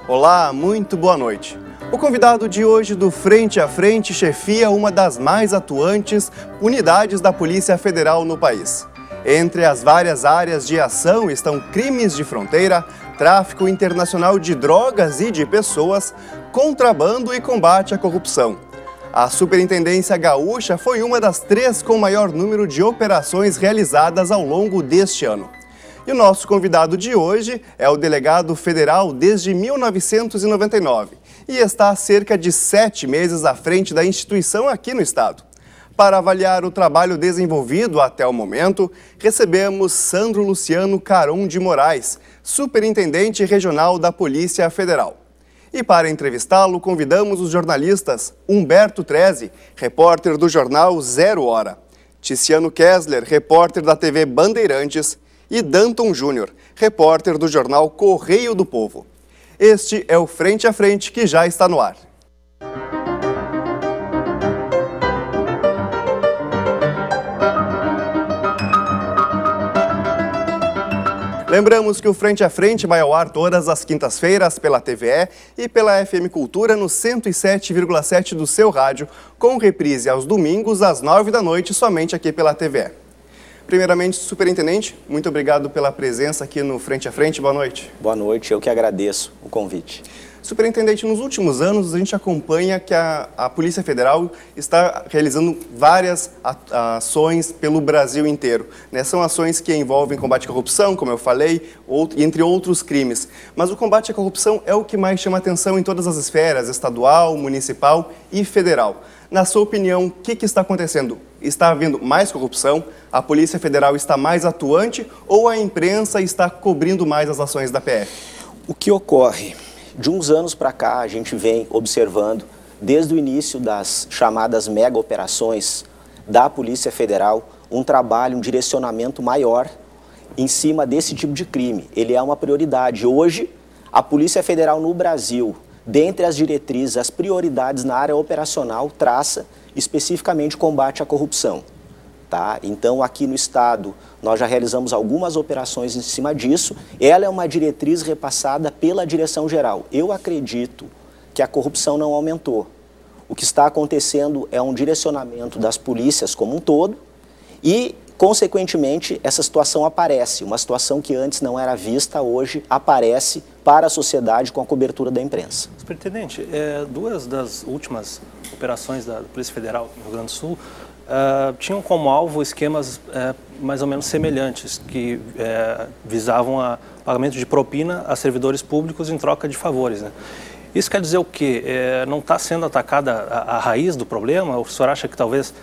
Olá, muito boa noite. O convidado de hoje do Frente a Frente chefia uma das mais atuantes unidades da Polícia Federal no país. Entre as várias áreas de ação estão crimes de fronteira, tráfico internacional de drogas e de pessoas, contrabando e combate à corrupção. A Superintendência Gaúcha foi uma das 3 com maior número de operações realizadas ao longo deste ano. E o nosso convidado de hoje é o delegado federal desde 1999 e está há cerca de 7 meses à frente da instituição aqui no estado. Para avaliar o trabalho desenvolvido até o momento, recebemos Sandro Luciano Caron de Moraes, superintendente regional da Polícia Federal. E para entrevistá-lo, convidamos os jornalistas Humberto Treze, repórter do jornal Zero Hora, Ticiano Kessler, repórter da TV Bandeirantes, e Danton Júnior, repórter do jornal Correio do Povo. Este é o Frente a Frente que já está no ar. Lembramos que o Frente a Frente vai ao ar todas as quintas-feiras pela TVE e pela FM Cultura no 107,7 do seu rádio, com reprise aos domingos às 9 da noite somente aqui pela TVE. Primeiramente, superintendente, muito obrigado pela presença aqui no Frente a Frente. Boa noite. Boa noite, eu que agradeço o convite. Superintendente, nos últimos anos a gente acompanha que a Polícia Federal está realizando várias ações pelo Brasil inteiro, né? São ações que envolvem combate à corrupção, como eu falei, entre outros crimes. Mas o combate à corrupção é o que mais chama atenção em todas as esferas, estadual, municipal e federal. Na sua opinião, o que está acontecendo? Está havendo mais corrupção? A Polícia Federal está mais atuante ou a imprensa está cobrindo mais as ações da PF? O que ocorre? De uns anos para cá, a gente vem observando, desde o início das chamadas mega operações da Polícia Federal, um trabalho, um direcionamento maior em cima desse tipo de crime. Ele é uma prioridade. Hoje, a Polícia Federal no Brasil, dentre as diretrizes, as prioridades na área operacional, traça especificamente combate à corrupção. Tá? Então, aqui no estado, nós já realizamos algumas operações em cima disso. Ela é uma diretriz repassada pela direção-geral. Eu acredito que a corrupção não aumentou. O que está acontecendo é um direcionamento das polícias como um todo e, consequentemente, essa situação aparece. Uma situação que antes não era vista, hoje aparece para a sociedade com a cobertura da imprensa. Superintendente, duas das últimas operações da Polícia Federal no Rio Grande do Sul tinham como alvo esquemas mais ou menos semelhantes, que visavam o pagamento de propina a servidores públicos em troca de favores, né? Isso quer dizer o quê? Não está sendo atacada a raiz do problema? O senhor acha que talvez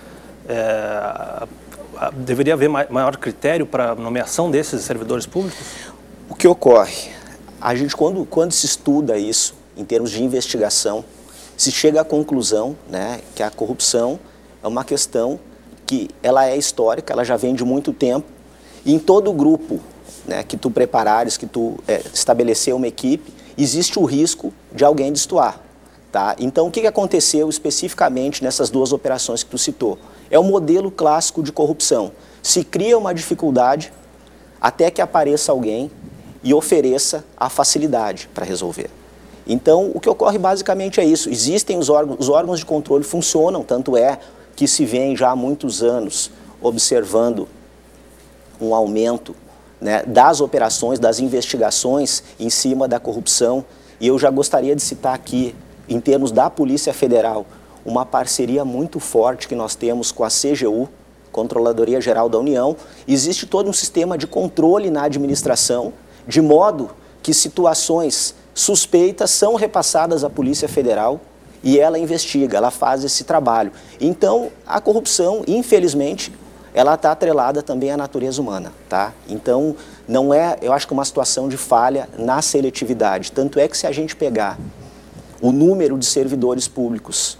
deveria haver maior critério para a nomeação desses servidores públicos? O que ocorre? A gente, quando se estuda isso, em termos de investigação, se chega à conclusão, né, que a corrupção é uma questão que ela é histórica, ela já vem de muito tempo, e em todo grupo, né, que tu preparares, que tu estabelecer uma equipe, existe o risco de alguém destoar. Tá? Então, o que aconteceu especificamente nessas duas operações que tu citou? É o modelo clássico de corrupção. Se cria uma dificuldade até que apareça alguém e ofereça a facilidade para resolver. Então, o que ocorre basicamente é isso. Existem os órgãos de controle funcionam, tanto é que se vem já há muitos anos observando um aumento, né, das operações, das investigações em cima da corrupção. E eu já gostaria de citar aqui, em termos da Polícia Federal, uma parceria muito forte que nós temos com a CGU, Controladoria Geral da União. Existe todo um sistema de controle na administração, de modo que situações suspeitas são repassadas à Polícia Federal e ela investiga, ela faz esse trabalho. Então, a corrupção, infelizmente, ela está atrelada também à natureza humana, tá? Então, não é, eu acho que uma situação de falha na seletividade. Tanto é que se a gente pegar o número de servidores públicos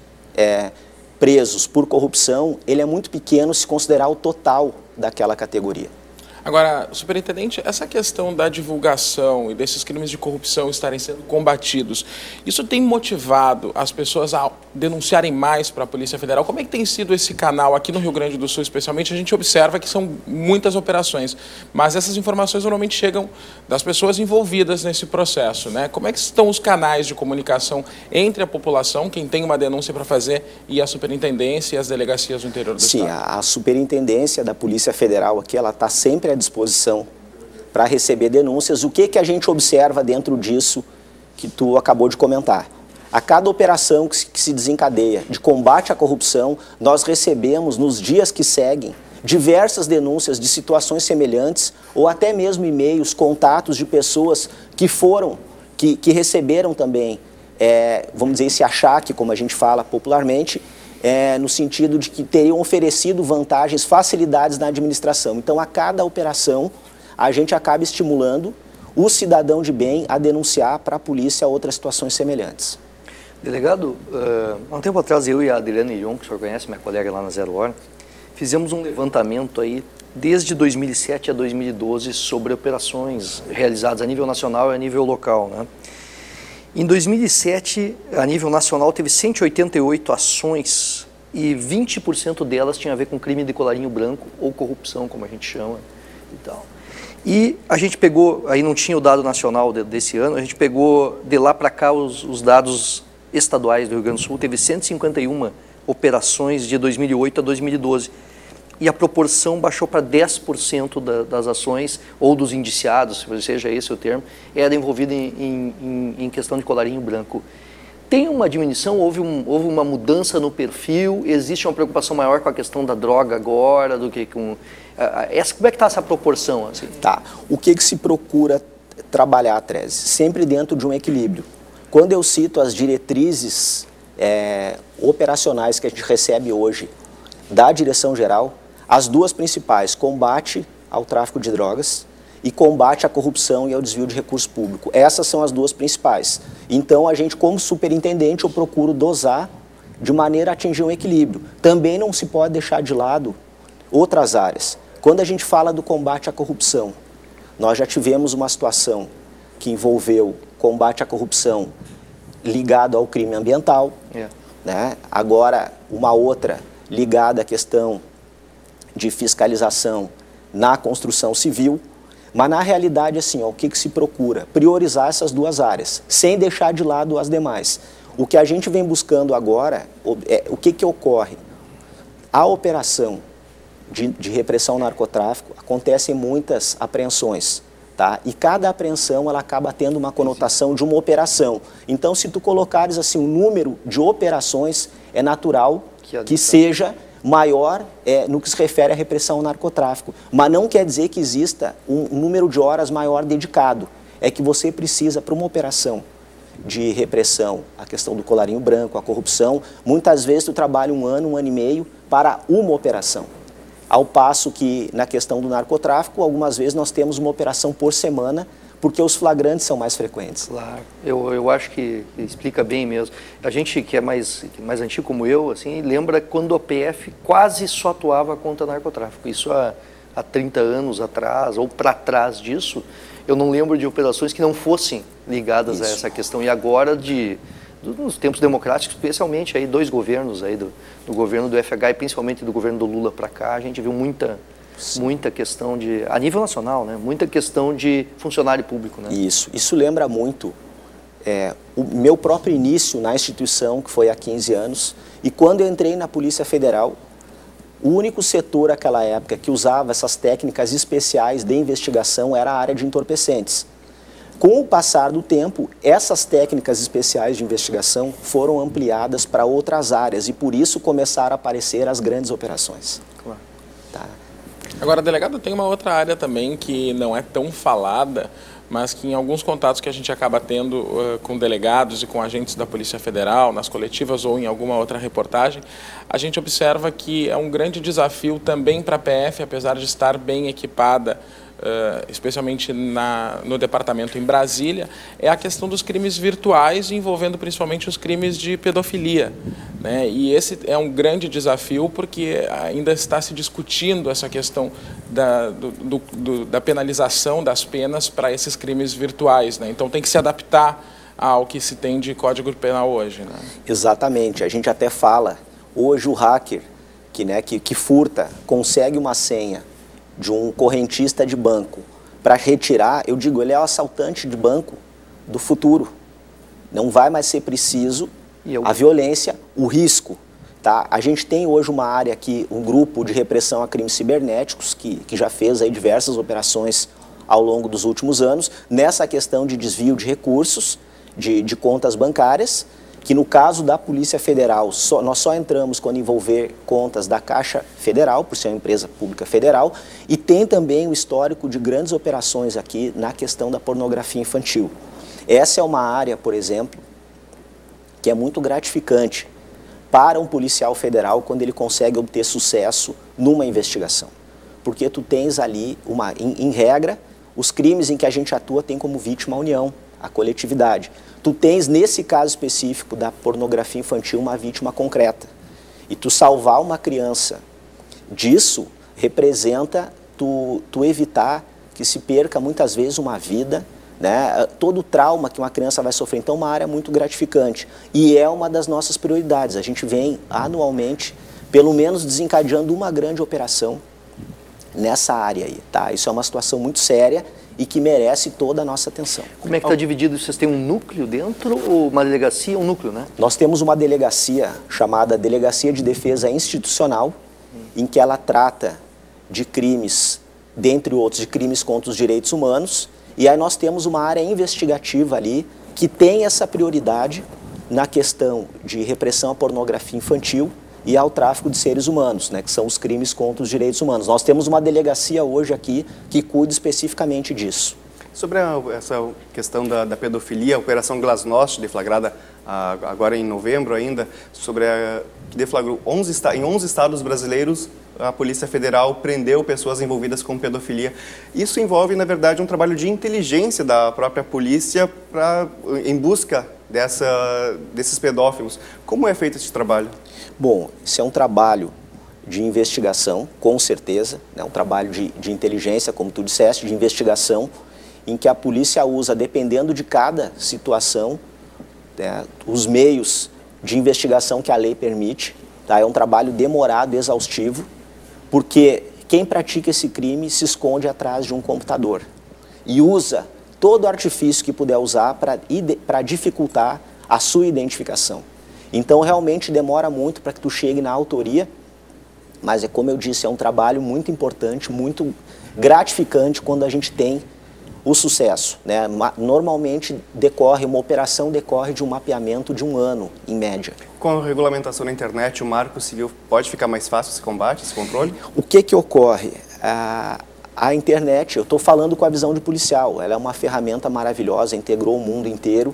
presos por corrupção, ele é muito pequeno se considerar o total daquela categoria. Agora, superintendente, essa questão da divulgação e desses crimes de corrupção estarem sendo combatidos, isso tem motivado as pessoas a denunciarem mais para a Polícia Federal? Como é que tem sido esse canal aqui no Rio Grande do Sul, especialmente? A gente observa que são muitas operações, mas essas informações normalmente chegam das pessoas envolvidas nesse processo, né? Como é que estão os canais de comunicação entre a população, quem tem uma denúncia para fazer, e a superintendência e as delegacias do interior do estado? Sim, a superintendência da Polícia Federal aqui, ela está sempre à disposição para receber denúncias. O que a gente observa dentro disso que tu acabou de comentar? A cada operação que se desencadeia de combate à corrupção, nós recebemos, nos dias que seguem, diversas denúncias de situações semelhantes ou até mesmo e-mails, contatos de pessoas que receberam também, vamos dizer, esse achaque, como a gente fala popularmente, no sentido de que teriam oferecido vantagens, facilidades na administração. Então, a cada operação, a gente acaba estimulando o cidadão de bem a denunciar para a polícia outras situações semelhantes. Delegado, há um tempo atrás, eu e a Adriana Irion, que o senhor conhece, minha colega lá na Zero Hora, fizemos um levantamento aí, desde 2007 a 2012, sobre operações realizadas a nível nacional e a nível local, né? Em 2007, a nível nacional, teve 188 ações e 20% delas tinham a ver com crime de colarinho branco ou corrupção, como a gente chama e tal. E a gente pegou, aí não tinha o dado nacional desse ano, a gente pegou de lá para cá os dados estaduais do Rio Grande do Sul, teve 151 operações de 2008 a 2012. E a proporção baixou para 10% das ações, ou dos indiciados, seja esse o termo, era envolvida em questão de colarinho branco. Tem uma diminuição, houve uma mudança no perfil, existe uma preocupação maior com a questão da droga agora, do que com... como é que está essa proporção? Assim? Tá. O que se procura trabalhar, Treze? Sempre dentro de um equilíbrio. Quando eu cito as diretrizes operacionais que a gente recebe hoje da direção-geral, as duas principais, combate ao tráfico de drogas e combate à corrupção e ao desvio de recurso público. Essas são as duas principais. Então, a gente, como superintendente, eu procuro dosar de maneira a atingir um equilíbrio. Também não se pode deixar de lado outras áreas. Quando a gente fala do combate à corrupção, nós já tivemos uma situação que envolveu combate à corrupção ligado ao crime ambiental, né? Agora, uma outra ligada à questão de fiscalização na construção civil, mas na realidade, assim, o que se procura? Priorizar essas duas áreas, sem deixar de lado as demais. O que a gente vem buscando agora, o que ocorre? A operação de repressão ao narcotráfico, acontecem muitas apreensões, tá? E cada apreensão, ela acaba tendo uma conotação de uma operação. Então, se tu colocares assim, um número de operações, é natural que seja maior no que se refere à repressão ao narcotráfico. Mas não quer dizer que exista um número de horas maior dedicado. É que você precisa, para uma operação de repressão, a questão do colarinho branco, a corrupção, muitas vezes tu trabalha um ano e meio para uma operação. Ao passo que, na questão do narcotráfico, algumas vezes nós temos uma operação por semana, porque os flagrantes são mais frequentes. Claro, eu acho que explica bem mesmo. A gente que é mais antigo como eu, assim, lembra quando a PF quase só atuava contra narcotráfico. Isso há 30 anos atrás, ou para trás disso, eu não lembro de operações que não fossem ligadas a essa questão. E agora, nos tempos democráticos, especialmente aí, dois governos, aí, do governo do FH e principalmente do governo do Lula para cá, a gente viu muita questão a nível nacional, né? Muita questão de funcionário público, né? Isso lembra muito o meu próprio início na instituição, que foi há 15 anos, e quando eu entrei na Polícia Federal, o único setor naquela época que usava essas técnicas especiais de investigação era a área de entorpecentes. Com o passar do tempo, essas técnicas especiais de investigação foram ampliadas para outras áreas e por isso começaram a aparecer as grandes operações. Claro. Tá. Agora, delegado, tem uma outra área também que não é tão falada, mas que em alguns contatos que a gente acaba tendo com delegados e com agentes da Polícia Federal, nas coletivas ou em alguma outra reportagem, a gente observa que é um grande desafio também para a PF, apesar de estar bem equipada, especialmente no departamento em Brasília, é a questão dos crimes virtuais envolvendo principalmente os crimes de pedofilia. né? E esse é um grande desafio porque ainda está se discutindo essa questão da penalização das penas para esses crimes virtuais, né? Então tem que se adaptar ao que se tem de Código Penal hoje, né? Exatamente. A gente até fala, hoje o hacker que furta, consegue uma senha de um correntista de banco para retirar, eu digo, ele é o assaltante de banco do futuro. Não vai mais ser preciso a violência, o risco. Tá? A gente tem hoje uma área aqui, um grupo de repressão a crimes cibernéticos, que já fez aí diversas operações ao longo dos últimos anos, nessa questão de desvio de recursos, de contas bancárias, que no caso da Polícia Federal, nós só entramos quando envolver contas da Caixa Federal, por ser uma empresa pública federal, e tem também o histórico de grandes operações aqui na questão da pornografia infantil. Essa é uma área, por exemplo, que é muito gratificante para um policial federal quando ele consegue obter sucesso numa investigação. Porque tu tens ali, em regra, os crimes em que a gente atua tem como vítima a união, a coletividade. Tu tens, nesse caso específico da pornografia infantil, uma vítima concreta. E tu salvar uma criança disso representa tu evitar que se perca muitas vezes uma vida, né? Todo o trauma que uma criança vai sofrer. Então, uma área muito gratificante. E é uma das nossas prioridades. A gente vem anualmente, pelo menos, desencadeando uma grande operação nessa área aí, tá? Isso é uma situação muito séria e que merece toda a nossa atenção. Como é que está dividido? Vocês têm um núcleo dentro ou uma delegacia? Um núcleo, né? Nós temos uma delegacia chamada Delegacia de Defesa Institucional, em que ela trata de crimes, dentre outros, de crimes contra os direitos humanos. E aí nós temos uma área investigativa ali que tem essa prioridade na questão de repressão à pornografia infantil e ao tráfico de seres humanos, né, que são os crimes contra os direitos humanos. Nós temos uma delegacia hoje aqui que cuida especificamente disso. Sobre essa questão da pedofilia, a Operação Glasnost, deflagrada agora em novembro ainda, que deflagrou em 11 estados brasileiros, a Polícia Federal prendeu pessoas envolvidas com pedofilia. Isso envolve, na verdade, um trabalho de inteligência da própria polícia em busca desses pedófilos. Como é feito esse trabalho? Bom, isso é um trabalho de investigação, com certeza, né? Um trabalho de inteligência, como tu disseste, de investigação, em que a polícia usa, dependendo de cada situação, né, os meios de investigação que a lei permite. Tá? É um trabalho demorado, exaustivo, porque quem pratica esse crime se esconde atrás de um computador e usa todo o artifício que puder usar para dificultar a sua identificação. Então, realmente demora muito para que tu chegue na autoria, mas é como eu disse, é um trabalho muito importante, muito gratificante quando a gente tem o sucesso, né? Normalmente uma operação decorre de um mapeamento de um ano, em média. Com a regulamentação na internet, o Marco Civil pode ficar mais fácil esse combate, esse controle? O que ocorre? A internet, eu estou falando com a visão de policial, ela é uma ferramenta maravilhosa, integrou o mundo inteiro.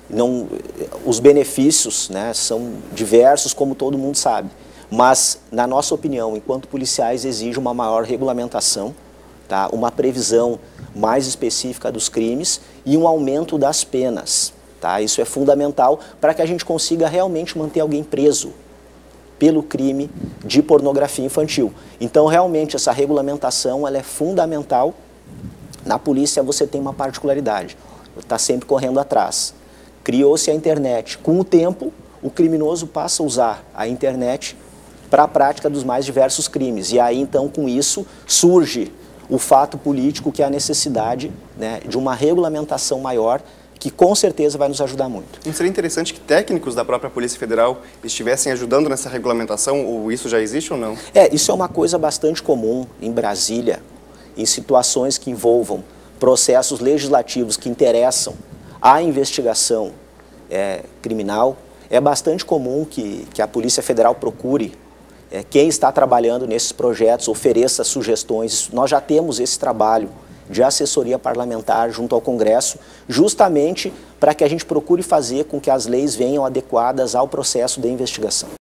Os benefícios, né, são diversos, como todo mundo sabe. Mas, na nossa opinião, enquanto policiais, exige uma maior regulamentação, tá? Uma previsão mais específica dos crimes e um aumento das penas. Tá? Isso é fundamental para que a gente consiga realmente manter alguém preso pelo crime de pornografia infantil. Então, realmente, essa regulamentação ela é fundamental. Na polícia, você tem uma particularidade, está sempre correndo atrás. Criou-se a internet. Com o tempo, o criminoso passa a usar a internet para a prática dos mais diversos crimes. E aí, então, com isso, surge o fato político que é a necessidade, né, de uma regulamentação maior que com certeza vai nos ajudar muito. Não seria interessante que técnicos da própria Polícia Federal estivessem ajudando nessa regulamentação, ou isso já existe ou não? Isso é uma coisa bastante comum em Brasília, em situações que envolvam processos legislativos que interessam a investigação criminal. É bastante comum que a Polícia Federal procure quem está trabalhando nesses projetos, ofereça sugestões. Nós já temos esse trabalho de assessoria parlamentar junto ao Congresso, justamente para que a gente procure fazer com que as leis venham adequadas ao processo de investigação.